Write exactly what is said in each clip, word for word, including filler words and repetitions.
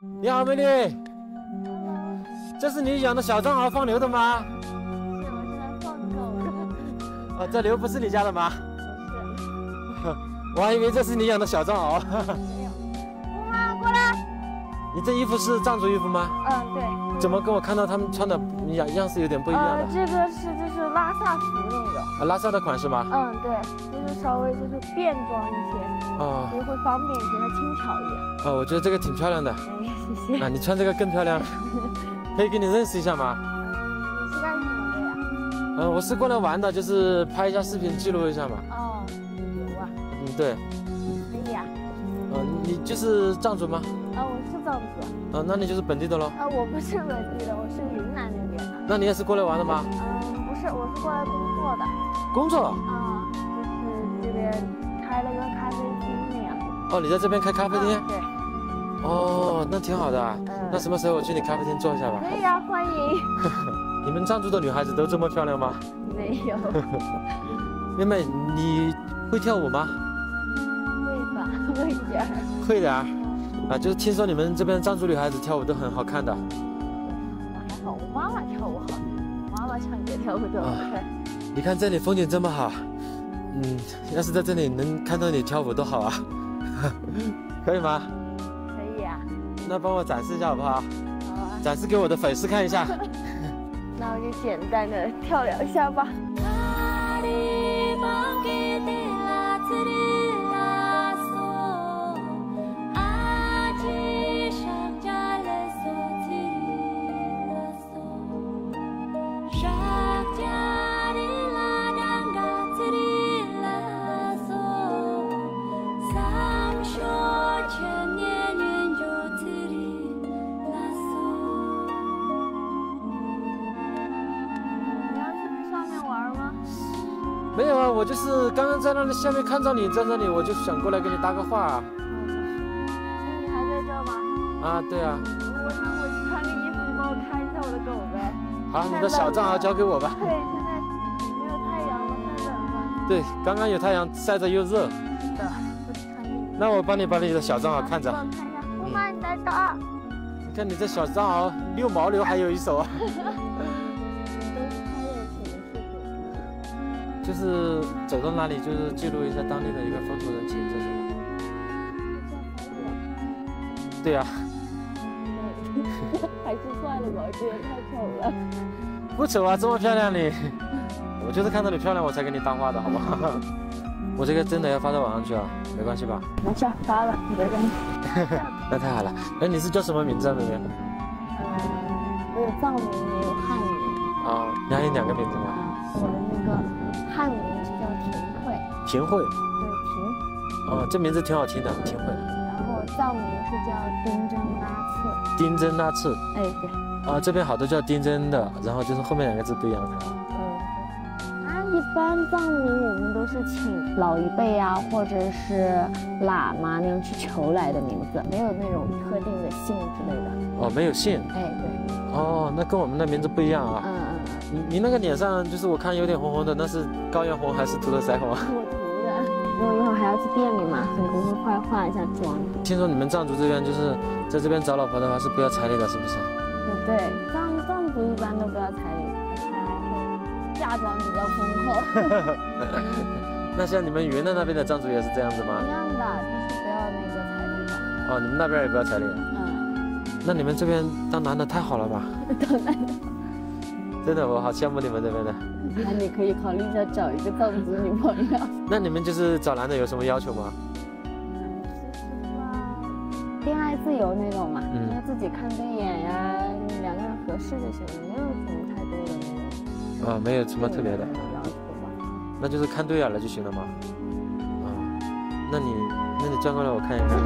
你好，美女。这是你养的小藏獒放牛的吗？ 是，我是来放狗的。 哦，这牛不是你家的吗？ 不是。 我还以为这是你养的小藏獒。 没有。妈妈过来。 你这衣服是藏族衣服吗？ 嗯，对。 怎么跟我看到他们穿的样样式有点不一样的？ 呃，这个是就是拉萨服那种。 啊，拉萨的款式吗？ 嗯，对，就是稍微就是便装一些。 哦。 就是会方便一些，它轻巧一点。 哦，我觉得这个挺漂亮的。 哎，谢谢。 啊，你穿这个更漂亮。可以跟你认识一下吗？ 你是干什么的呀？ 嗯，我是过来玩的，就是拍一下视频记录一下嘛。 哦，旅游啊。 嗯，对。 可以呀。 嗯，你就是藏族吗？ 啊，我是藏族。 啊，那你就是本地的喽？ 啊，我不是本地的，我是云南那边的。 那你也是过来玩的吗？ 嗯，不是，我是过来工作的。 工作？ 啊，就是这边开了个咖啡厅那样。 哦，你在这边开咖啡厅？ 对。 哦，那挺好的啊。嗯。那什么时候我去你咖啡厅坐一下吧？ 可以啊，欢迎。 你们藏族的女孩子都这么漂亮吗？ 没有。 妹妹，你会跳舞吗？ 会吧，会一点。 会的啊。啊，就是听说你们这边藏族女孩子跳舞都很好看的。 我还好，我妈妈跳舞好，妈妈唱歌跳舞都好看。 你看这里风景这么好，嗯，要是在这里能看到你跳舞多好啊。可以吗？ 可以啊。 那帮我展示一下好不好？ 好啊。 展示给我的粉丝看一下。 那我就简单的跳两下吧。 没有啊，我就是刚刚在那里下面看到你在那里，我就想过来跟你搭个话啊。 那你还在这吗？ 啊，对啊。 我想我去穿个衣服，你帮我看一下我的狗呗。 好，你的小藏獒交给我吧。 对，现在没有太阳了，太冷了。 对，刚刚有太阳，晒着又热。 是的，不穿衣服。 那我帮你把你的小藏獒看着。 帮我看一下，姑妈你在这儿。 你看你这小藏獒遛牦牛还有一手啊。就是走到哪里，就是记录一下当地的一个风土人情，这是吗？对呀、啊。 还是算了吧，我觉得太丑了。 不丑啊，这么漂亮你。我就是看到你漂亮，我才跟你搭话的，好不好？我这个真的要发到网上去啊，没关系吧？ 没事，发了，没关系。 那太好了。哎，你是叫什么名字啊，妹妹？ 嗯，我有藏名，也有汉名。 啊，你还有两个名字吗？ 我的那个。汉名是叫廷慧， 廷慧， 对廷， 哦，这名字挺好听的，廷慧。 然后藏名是叫丁真拉次， 丁真拉次， 哎对， 啊这边好多叫丁真的，然后就是后面两个字不一样的。 嗯，啊一般藏名我们都是请老一辈啊，或者是喇嘛那样去求来的名字，没有那种特定的姓之类的。 哦，没有姓。 哎对。 哦，那跟我们的名字不一样啊。 嗯嗯。 你你那个脸上就是我看有点红红的，那是高原红还是涂的腮红啊？ 我涂的，因为一会儿还要去店里嘛，所以工作快化一下妆。 听说你们藏族这边就是在这边找老婆的话是不要彩礼的，是不是？ 对对，藏藏族一般都不要彩礼，还会嫁妆比较丰厚。 那像你们云南那边的藏族也是这样子吗？ 一样的，就是不要那个彩礼的。 哦，你们那边也不要彩礼。嗯。那你们这边当男的太好了吧？ 当男的。 真的，我好羡慕你们这边的。 那你可以考虑一下找一个藏族女朋友。 那你们就是找男的有什么要求吗？ 恋爱自由那种嘛， 嗯， 要自己看对眼呀，两个人合适就行了，没有什么太多的那种。 啊，没有什么特别的要求吧。 那就是看对眼了就行了嘛。啊，那你那你转过来我看一看。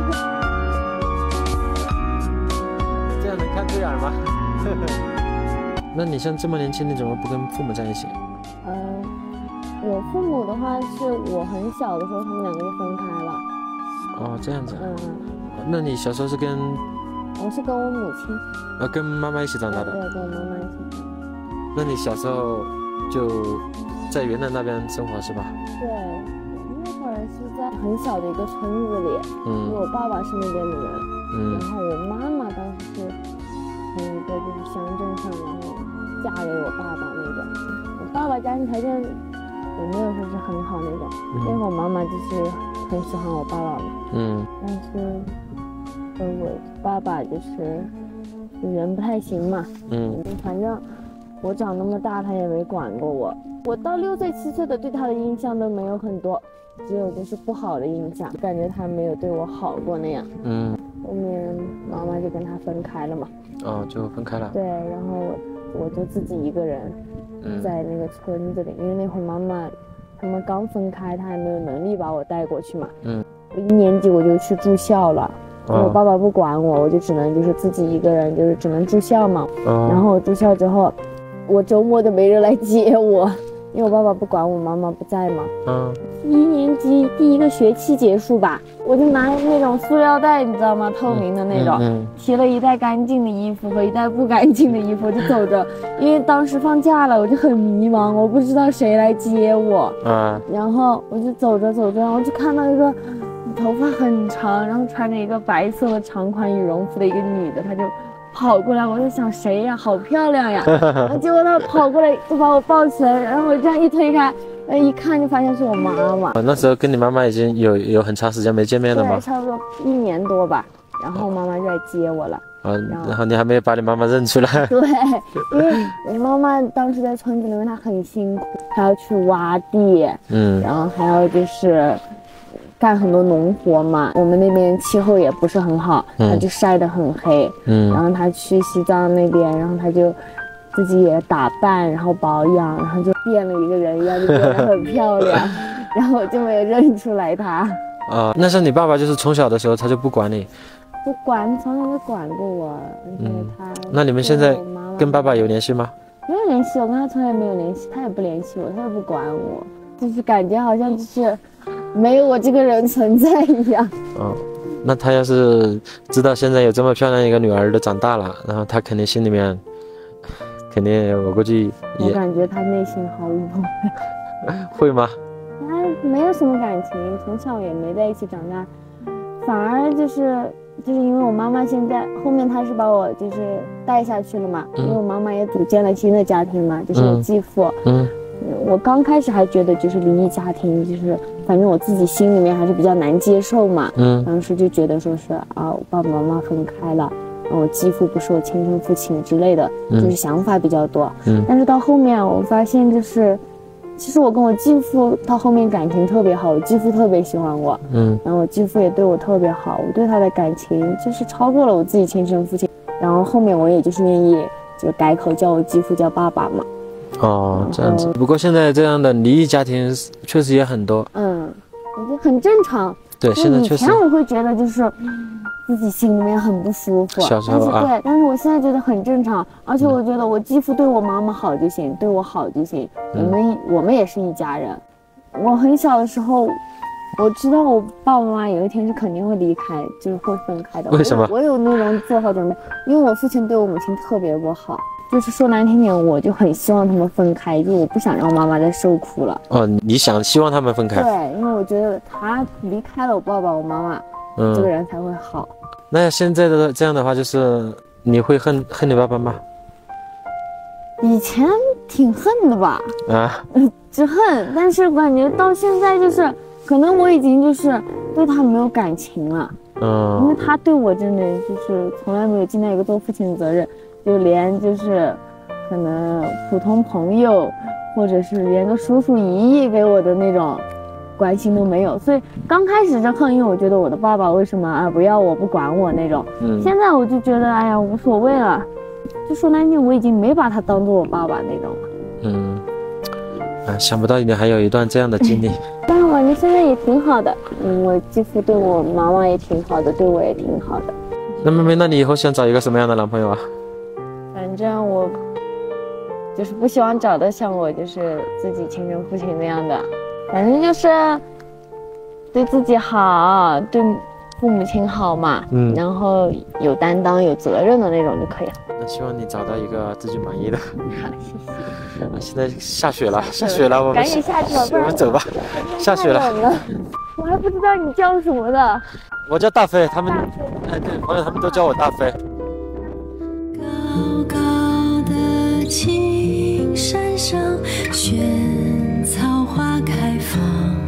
这样能看对眼吗？那你像这么年轻，你怎么不跟父母在一起？ 嗯，我父母的话是我很小的时候，他们两个就分开了。 哦，这样子。 嗯。 那你小时候是跟？ 我是跟我母亲。 啊，跟妈妈一起长大的。 对，跟我妈妈一起。 那你小时候就在云南那边生活是吧？ 对，那会儿是在很小的一个村子里，嗯，因为我爸爸是那边的人，嗯，然后我妈妈当时嫁给我爸爸那种。我爸爸家庭条件也没有说是很好那种， 嗯、 因为我妈妈就是很喜欢我爸爸嘛。 嗯。 但是，呃，我爸爸就是人不太行嘛。 嗯。 反正我长那么大，他也没管过我。我到六岁七岁的对他的印象都没有很多，只有就是不好的印象，感觉他没有对我好过那样。 嗯。 后面妈妈就跟他分开了嘛。 哦，就分开了。 对，然后我我就自己一个人在那个村子里，嗯、因为那会儿妈妈他们刚分开，他还没有能力把我带过去嘛。 嗯。 我一年级我就去住校了，因为我爸爸不管我，我就只能就是自己一个人，就是只能住校嘛。哦。然后我住校之后，我周末都没人来接我。因为我爸爸不管我，妈妈不在嘛。嗯。一年级第一个学期结束吧，我就拿那种塑料袋，你知道吗？透明的那种，嗯嗯、提了一袋干净的衣服和一袋不干净的衣服，就走着。因为当时放假了，我就很迷茫，我不知道谁来接我。嗯。然后我就走着走着，然后就看到一个头发很长，然后穿着一个白色的长款羽绒服的一个女的，她就跑过来，我就想谁呀，好漂亮呀！结果她跑过来就把我抱起来，然后我这样一推开，一看就发现是我妈妈。 那时候跟你妈妈已经有有很长时间没见面了吗？ 对，差不多一年多吧。然后妈妈就来接我了。啊， 然后你还没有把你妈妈认出来？ 对，因为我妈妈当时在村子里面，她很辛苦，还要去挖地，嗯，然后还要就是干很多农活嘛。我们那边气候也不是很好，她就晒得很黑，嗯，然后她去西藏那边，然后她就自己也打扮，然后保养，然后就变了一个人一样，就变得很漂亮。然后我就没有认出来她。 啊，那是你爸爸就是从小的时候他就不管你？ 不管，从来没管过我。嗯，他。 那你们现在跟爸爸有联系吗？ 没有联系，我跟他从来没有联系，他也不联系我，他也不管我，就是感觉好像就是没有我这个人存在一样。 嗯，那他要是知道现在有这么漂亮一个女儿都长大了，然后他肯定心里面，肯定我估计也。 我感觉他内心毫无波澜。会吗？ 他没有什么感情，从小也没在一起长大，反而就是就是因为我妈妈现在后面她是把我就是带下去了嘛，嗯、因为我妈妈也组建了新的家庭嘛，就是我继父。嗯，嗯我刚开始还觉得就是离异家庭，就是反正我自己心里面还是比较难接受嘛。嗯，当时就觉得说是啊，我爸爸妈妈分开了，我继父不是我亲生父亲之类的，嗯、就是想法比较多。嗯，但是到后面我发现就是。其实我跟我继父到后面感情特别好，我继父特别喜欢我，嗯，然后我继父也对我特别好，我对他的感情就是超过了我自己亲生父亲，然后后面我也就是愿意就改口叫我继父叫爸爸嘛。 哦，这样子。不过现在这样的离异家庭确实也很多。嗯， 我觉得很正常。 对，现在确实。以前我会觉得就是自己心里面很不舒服， 小时候啊， 但是对，但是我现在觉得很正常，而且我觉得我继父对我妈妈好就行，对我好就行，我们我们也是一家人。我很小的时候，我知道我爸爸妈妈有一天是肯定会离开，就是会分开的。 为什么？ 我有那种做好准备，因为我父亲对我母亲特别不好，就是说难听点，我就很希望他们分开，就我不想让妈妈再受苦了。 哦，你想希望他们分开？ 对，因为我觉得他离开了我爸爸我妈妈，嗯，这个人才会好。 那现在的这样的话，就是你会恨恨你爸爸吗？ 以前挺恨的吧，啊，只恨，但是感觉到现在就是，可能我已经就是对他没有感情了，嗯，因为他对我真的就是从来没有尽到一个做父亲的责任，就连就是可能普通朋友，或者是连个叔叔姨姨给我的那种关心都没有，所以刚开始是恨，因为我觉得我的爸爸为什么啊不要我不管我那种，嗯，现在我就觉得哎呀无所谓了，就说难听我已经没把他当做我爸爸那种了， 嗯，啊想不到你还有一段这样的经历， 但是我感觉现在也挺好的，嗯，我继父对我妈妈也挺好的，对我也挺好的。 那妹妹，那你以后想找一个什么样的男朋友啊？ 反正我就是不希望找的像我就是自己亲生父亲那样的。反正就是对自己好，对父母亲好嘛，嗯，然后有担当、有责任的那种就可以了。 那希望你找到一个自己满意的。 好，谢谢。 现在下雪了，下雪了，我们赶紧下去吧，不然我们走吧。下雪了， 我还不知道你叫什么的。 我叫大飞，他们哎对，朋友他们都叫我大飞。 高高的起山上，萱草花开放，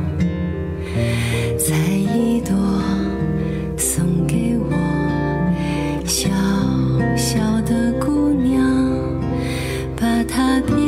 采一朵送给我，小小的姑娘，把它。